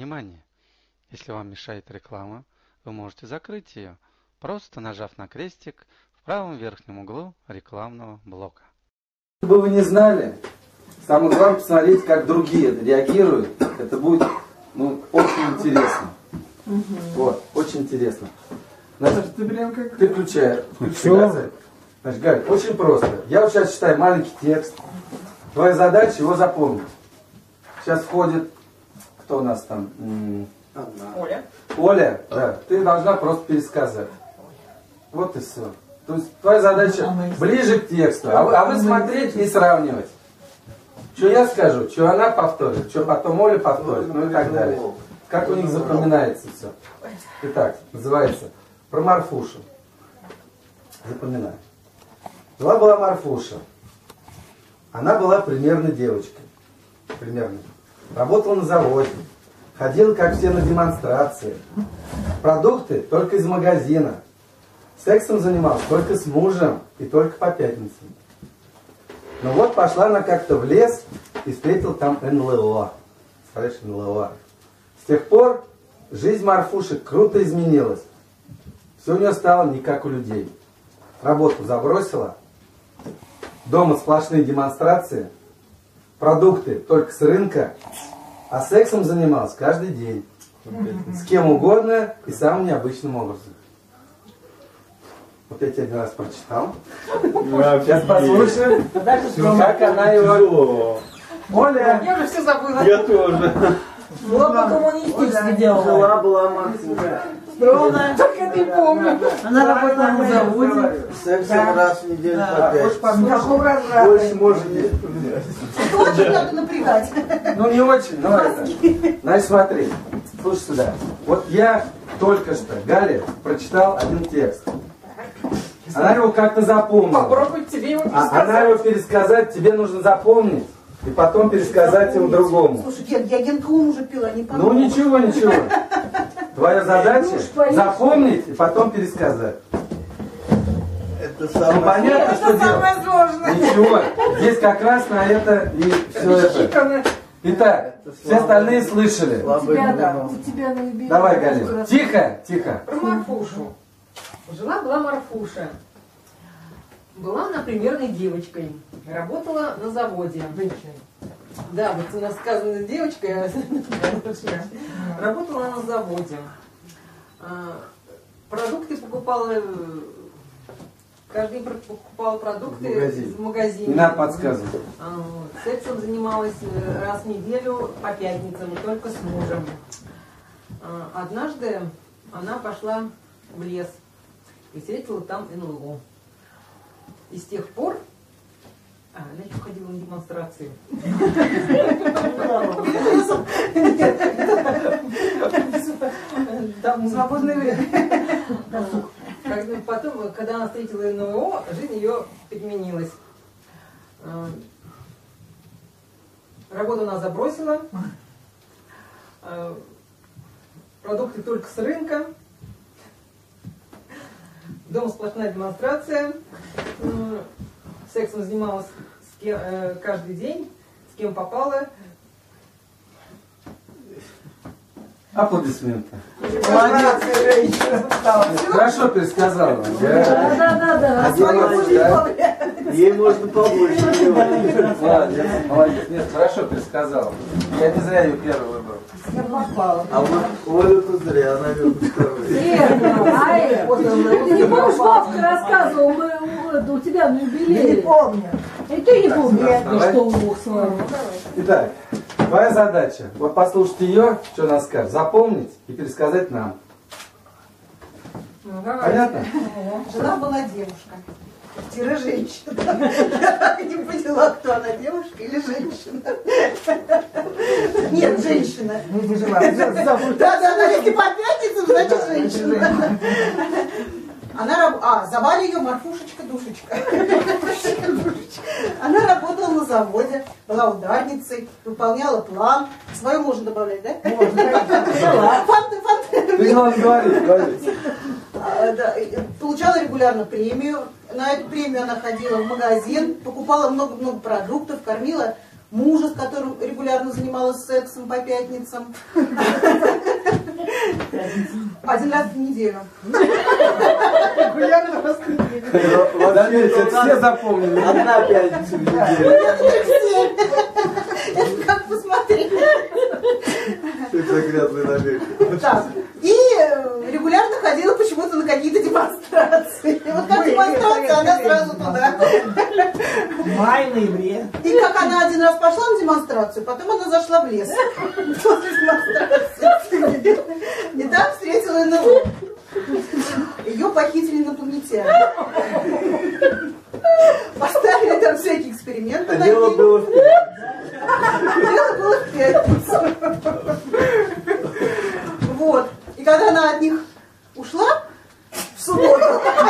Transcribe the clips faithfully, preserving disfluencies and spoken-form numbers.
Внимание! Если вам мешает реклама, вы можете закрыть ее, просто нажав на крестик в правом верхнем углу рекламного блока. Чтобы вы не знали, самое главное посмотреть, как другие реагируют. Это будет ну, очень интересно. Угу. Вот, очень интересно. Значит, ты, блин, как... ты включай. включай Значит, Галь, очень просто. Я вот сейчас читаю маленький текст. Твоя задача его запомнить. Сейчас входит, кто у нас там? Оля. Оля, да. Ты должна просто пересказать. Вот и все. То есть твоя задача ближе к тексту, а вы, а вы смотреть и сравнивать. Что я скажу, что она повторит, что потом Оля повторит, ну и так далее. Как у них запоминается все. Итак, называется про Марфушу. Запоминаю. Жила-была Марфуша. Она была примерно девочкой. Примерно. Работала на заводе. Ходила, как все, на демонстрации. Продукты только из магазина. Сексом занималась только с мужем и только по пятницам. Но вот пошла она как-то в лес и встретила там эн эл о. Смотришь, эн эл о. С тех пор жизнь Марфуши круто изменилась. Все у нее стало не как у людей. Работу забросила. Дома сплошные демонстрации. Продукты только с рынка. А сексом занималась каждый день. С кем угодно и самым необычным образом. Вот я тебе один раз прочитал. Сейчас послушаем, как она его... Оля! Я уже все забыла. Я тоже. Была по-коммунистически делала. Жила-была Марфуша. Ровно. Только не помню. Она работала на заводе. Сексом раз в неделю по пять. Больше может не вспоминать. Очень надо напрягать. Ну не очень, но это. Значит, смотри. Слушай сюда. Вот я только что, Галя, прочитал один текст. Она его как-то запомнила. Попробуй тебе его пересказать. А она его пересказать тебе нужно запомнить. И потом пересказать его другому. Слушай, Ген, я Генкаун уже пила, не помню. Ну ничего, ничего. Твоя задача запомнить и потом пересказать. Это Ну, самое... понятно, что Это самое делать? сложное. Ничего. Здесь как раз на это и все это. Итак, все остальные слышали. Слабый тебя, да, гнев. у тебя на юбилее. Давай, Галина. Тихо, тихо. Про Марфушу. Жила-была Марфуша. Была она примерной девочкой. Работала на заводе. Да, вот у нас сказано девочка. Работала на заводе. Продукты покупала... Каждый день покупала продукты Магазин. в магазине. Не надо подсказывать. Сексом занималась раз в неделю по пятницам, и только с мужем. Однажды она пошла в лес и встретила там эн эл о. И с тех пор... А, она еще ходила на демонстрации. Там свободное время. Потом, когда она встретила эн эл о, жизнь ее переменилась. Работу она забросила. Продукты только с рынка. Дома сплошная демонстрация. Сексом занималась с кем, э, каждый день, с кем попала. Аплодисменты. Молодец, женщина. Хорошо пересказала. Да, да, да, да. Ей можно побольше делать. Молодец, молодец. Нет, хорошо пересказала. Я не зря ее первый выбрал. Я попала. А вот Олю-то зря, она любит второй. Ты не помнишь, Вовка рассказывал, мы, у, у тебя на юбилее? Я не помню. И ты не помнишь, давай. что Бог с вами. Итак, твоя задача, вот послушать ее, что она скажет, запомнить и пересказать нам. Ну, давай. Понятно? Жила-была девушка. Тире женщина. Я так и не поняла, кто она, девушка или женщина. Нет, женщина. Да-да-да, если по пятницам, значит женщина. Она раб... А, звали ее Марфушечка Душечка. Она работала на заводе, была ударницей, выполняла план. Свою можно добавлять, да? Можно. Ты главное говоришь, говоришь. Да, получала регулярно премию. На эту премию она ходила в магазин, покупала много-много продуктов, кормила мужа, с которым регулярно занималась сексом по пятницам. Один раз в неделю. Регулярно раз в неделю. Заметьте, все запомнили. Одна пятница в неделю. Это как посмотреть. Это грязный намек. Так. И регулярно ходила почему-то на какие-то демонстрации. И вот как демонстрация, она сразу туда. Май, ноябре. И как она один раз пошла на демонстрацию, потом она зашла в лес после демонстрации. И там встретила эн эл о. Ее похитили инопланетяне. Поставили там всякие эксперименты. А дело было в пятницу. Дело было в пятницу. Вот. И когда она от них ушла в субботу,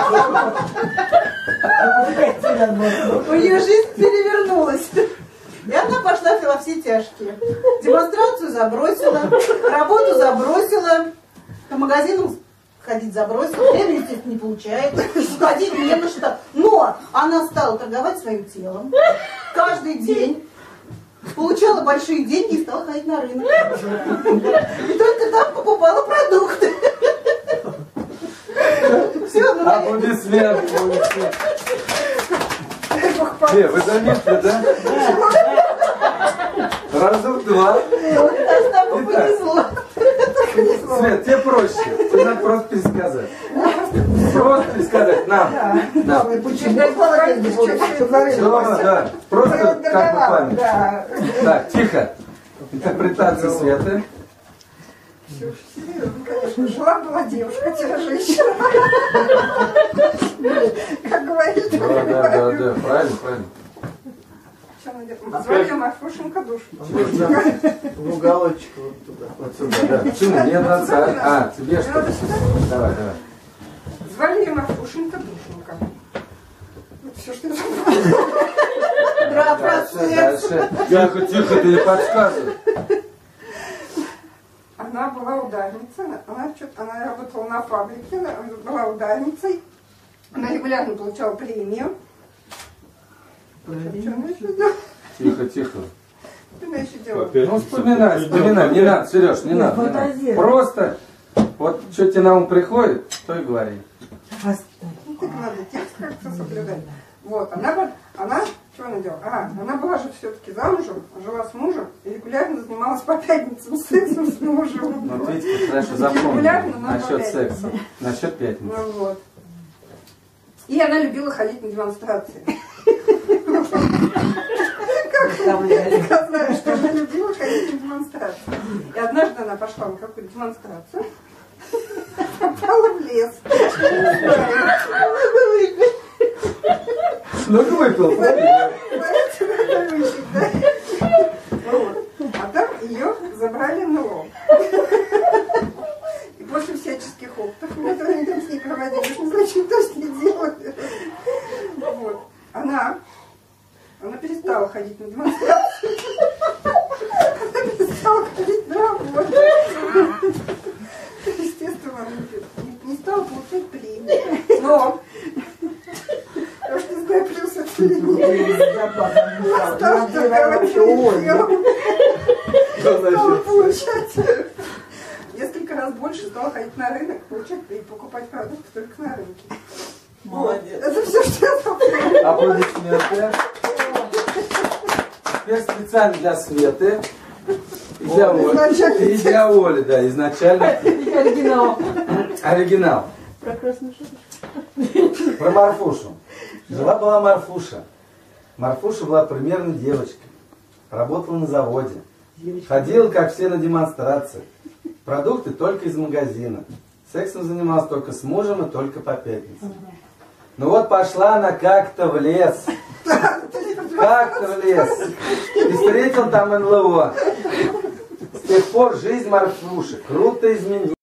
у нее жизнь перевернулась. И она пошла во все тяжкие. Демонстрацию забросила, работу забросила, по магазинам ходить забросила, время, естественно, не получается, ходить не на что. Но она стала торговать своим телом каждый день, получала большие деньги и стала ходить на рынок. И только там покупала продукты. Все, ну, Аплодисменты. Не, вы заметили, да? Разок два. нам повезло. Свет, тебе проще. Тебе надо просто пересказать. Просто пересказать нам. Нам. Да, да. Просто как бы память. Так, тихо. Интерпретация Светы. Конечно, жила была девушка, теперь женщина. Как говорит. Да, да, да, да. Правильно, правильно. Звали ее Марфушенька Душенька. В уголочек вот туда. Вот сюда, да. Почему? Мне надо... А, тебе что? Давай, давай. Звали ее Марфушенька Душенька. Вот все, что я забыла. Дальше, дальше. Тихо, тихо, ты не подсказывай. Она была ударницей, она, она работала на фабрике, она была ударницей, она регулярно получала премию. Что она еще делала? Тихо, тихо. Что она еще делала? Ну вспоминай, вспоминай, не надо, Сереж, не надо, не надо. Просто, вот что тебе на ум приходит, то и говори. Ну так надо текст как-то соблюдать. Вот, она, она, что она делала? А, она была же все-таки замужем, жила с мужем и регулярно занималась по пятницам сексом с мужем. Ну, видите, хорошо запомнили насчет секса, насчет пятницы. Ну вот. И она любила ходить на демонстрации. Как знаешь, что она любила ходить на демонстрации. И однажды она пошла на какую-то демонстрацию, попала в лес. Ну, выпил, А там ее забрали на лом. И после всяческих опытов, которые они там с ней проводили, не знаю, что с ней делали. Вот. Она, она перестала ходить на демонстрации. Она перестала ходить на работу. Естественно, она не, не стала получать премию. Но я уж не знаю, плюс это или нет. Осталось торговать телом. Стала получать несколько раз больше, стала ходить на рынок, получать и покупать продукты только на рынке. Молодец. Это все, что я запомнила. Аплодисменты. Теперь специально для Светы. И для Оли. И для Оли, да, изначально. Оригинал. Оригинал. Про красную шапочку. Про Марфушу. Жила-была Марфуша. Марфуша была примерной девочкой. Работала на заводе. Ходила, как все, на демонстрации. Продукты только из магазина. Сексом занималась только с мужем и только по пятницам. Ну вот пошла она как-то в лес. Как-то в лес. И встретил там эн эл о. С тех пор жизнь Марфуши круто изменилась.